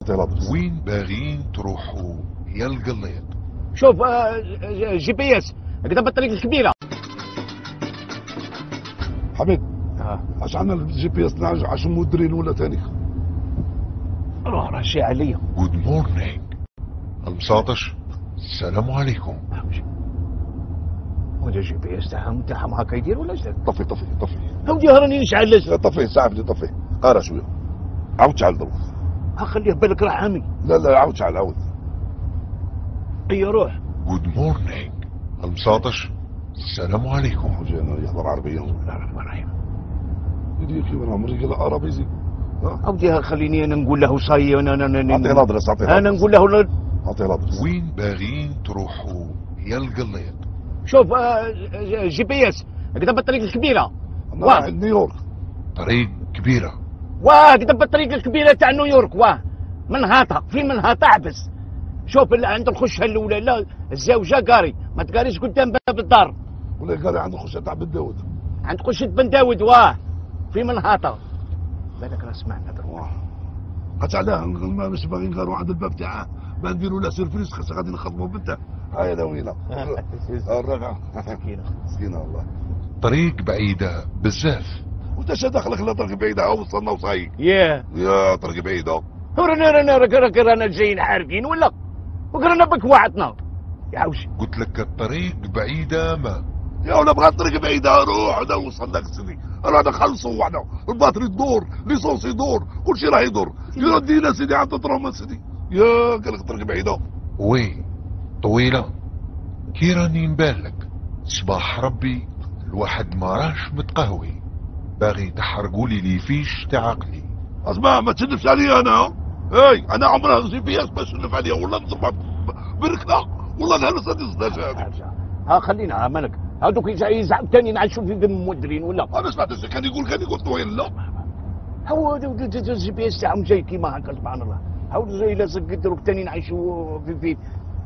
وين باغيين تروحوا يا القليط؟ شوف جي بي اس كده بالطريق الكبيره. حميد اش عندنا الجي بي اس نعرف عشان مديرين ولا ثاني؟ روح رشي عليا. جود مورنينج المساطش، السلام عليكم. ولا جي بي اس تاعهم هكا يدير ولا اش؟ طفي هودي راني نشعل. طفي ساعد لي طفي قارا شويه عاود شعل ضرب. خليه بالك راح عامي. لا عاود شعل عاود. اي روح. جود مورنينج المساطش، السلام عليكم. جينا يهضر عربيه. بسم الله الرحمن الرحيم. يدير كيف انا عمري قال عربي زين. اودي خليني انا نقول له صاي انا اعطيه الادرس انا نقول له اعطيه الادرس. وين باغيين تروحوا يا القليط؟ شوف جي بي اس كده بالطريق الكبيره. واه نيويورك. طريق كبيرة. واه كده بالطريق الكبيره تاع نيويورك. واه منهاطه في منهاطه احبس. شوف اللي عند الخشه الاولى لا الزوجه قاري ما تقاريش قدام باب الدار. ولا قاري عند الخشه تاع بن داود. عند خشه بن داود. واه في منهاطه. بالك راه سمعنا دروك. قالت علاه مش باغي نغاروا عند الباب تاعه ما نديروا له سيرفريز خاصة غادي نخدموا بنته. هاي لوينه الرقعه مسكينه والله. طريق بعيدة بزاف. وانت شا دخلك لا طريق بعيده وصلنا وصاي. يا طريق بعيده. رانا جايين حارقين ولا وقرنا بك وعدنا يا عوشي. قلت لك الطريق بعيدة ما يا ولا بغات طريق بعيده روح انا وصلناك سيدي. رانا نخلصوا وحنا الباتري تدور ليسونس يدور كل شيء راه يدور. يودينا سيدي عند الدروما سيدي. يا قال لك طريق بعيده. وي طويلة كي راني نبالك صباح ربي الواحد ما راش متقهوي باغي تحرقولي لي فيش تاع عقلي. اسمع ما تشنفش عليا انا. اي انا عمرها جي بي اس ما تشنف عليا ولا نضرب بركنا والله نهلس هذه الصداجه. خلينا مالك هذوك يزعم ثاني نعيشوا في المدرين ولا. انا سمعت كان يقول طويل. لا هو الجي بي اس تاعهم جاي كيما هكا سبحان الله. هاو زي لاصق دروك ثاني نعيشوا في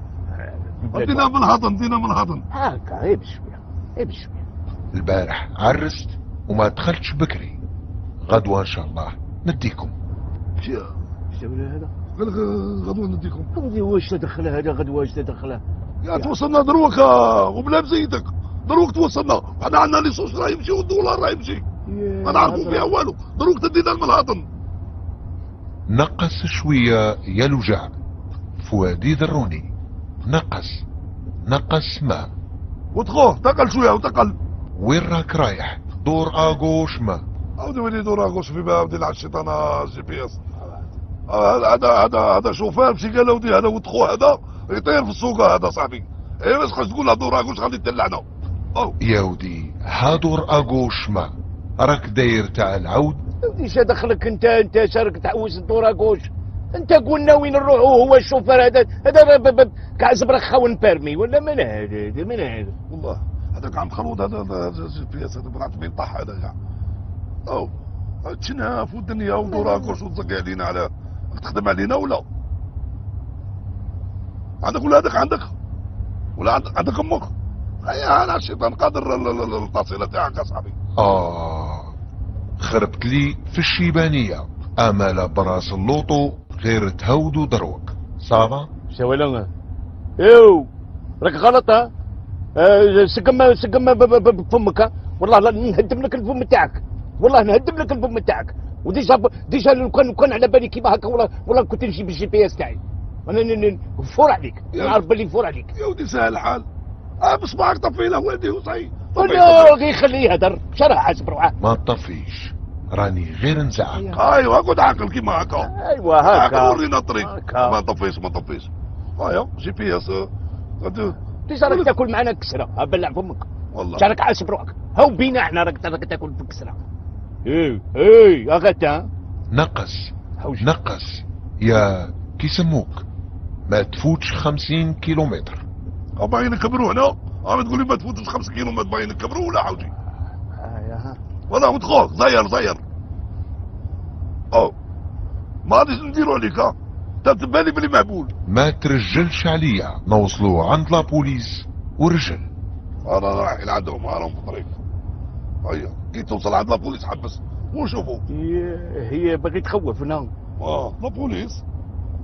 دينا من هضن هكا غير بشويه البارح عرست وما دخلتش بكري. غدوة ان شاء الله نديكم. ايش هذا؟ قال لك غدوه نديكم. واش تدخل هذا غدوه واش تدخلها؟ يا توصلنا دروك وبلا بزيدك دروك توصلنا. حنا عندنا ليسونس راه يمشي والدولار راه يمشي ما نعرفوا فيها والو. دروك تدينا المنهضن. نقص شوية يا لجع فؤادي ذروني. نقص ما وتخوه تقل شويه وتقل. وين راك رايح؟ دور اغوش ما عاودي وين دور اغوش في باب ديال الشيطان جي بي اس. هذا شوفير مشي قال ودي هذا وتخوه هذا يطير في السوق هذا صاحبي. ايه بس خاص تقول له دور اغوش غادي تدلعنا. يا ودي هادور اغوش ما راك داير تاع العود. ايش دخلك انت شارك تعوز الدور اغوش. انت قلنا وين نروحوا هو الشوفير هذا كاع زبرك خاون بيرمي ولا من هذا والله هذاك عم خلود هذا جي بي اس هذا بنات بين طاح هذا كاع. تشناف والدنيا ودوراكوش وتزقي علينا على تخدم علينا ولا عندك ولا عندك ولا عندك امك. هيا انا الشيطان قادر التصيله تاعك اصاحبي. خربت لي في الشيبانيه امل براس اللوطو غير تهود ودروك صافا. شوالنا ايو راك غلط. ها سقم بفمك والله نهدم لك الفم تاعك. والله نهدم لك الفم تاعك. وديجا لو كان على بالي كيما هكا والله كنت نمشي بالجي بي اس تاعي. انا نفور عليك نعرف باللي نفور عليك. يا ودي سهل الحال. بصبعك طفي له ولدي وصاي. غير خليه يهدر شرح حاسب روحه. ما تطفيش راني غير نزعق. ايوا قعد عاقل كيما هكا. ايوا هكا ورينا الطريق. ما تطفيش ايوا جي بي اس ليش راك تاكل معنا كسره بلع فمك والله. راك حاسب روحك هاو بينا احنا راك تاكل في كسره. اي اغتا نقص يا كي سموك ما تفوتش 50 كيلومتر. باين نكبروا هنا. تقول لي ما تفوتش 5 كيلومتر باين نكبروا ولا حوجي. والله متخوف زير. ما غاديش نديروا عليك. انت تبالي بلي مهبول. ما ترجلش عليا نوصلوا عند لابوليس ورجل. انا رايح عندهم راهم في الطريق. هيا كي توصل عند لابوليس حبس وشوفوا. هي باغي تخوفنا. لابوليس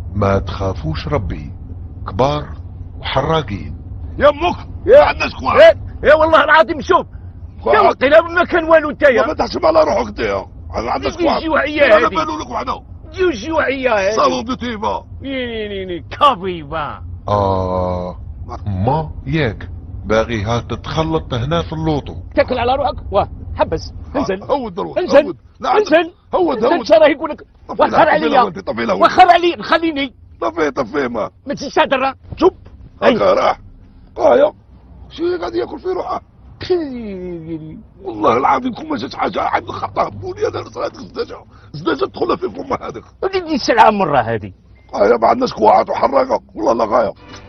ما تخافوش ربي، كبار وحراقين. يا امك يا- ما عندناش كواع. يا والله العظيم شوف يا وقيلا ما كان والو انت ما يا تحسب على روحك انت يا ما عندناش كواع. جوعية انا هذه بالو لك وحنا جوعية صالون هذه دو تيفا. كافيفا ما ياك باغي ها تتخلط هنا في اللوطو. تاكل على روحك واه حبس انزل هود دروك انزل هود. لا عندك- انزل هود انزل هود. شراه يقول لك طفي وخر لها، عليا طفي لها. وخر علي خليني طفيه ما ما تجيش تهدر شوف هكا راح قايا شي قاعد ياكل في روحه. والله العظيم كون ما جات حاجه عند الخطا بوني انا صرات زداجه تدخلها في فمها هذيك. دي السلعه مره هذه قايا ما عندناش كواعات وحراقه والله لا غايه.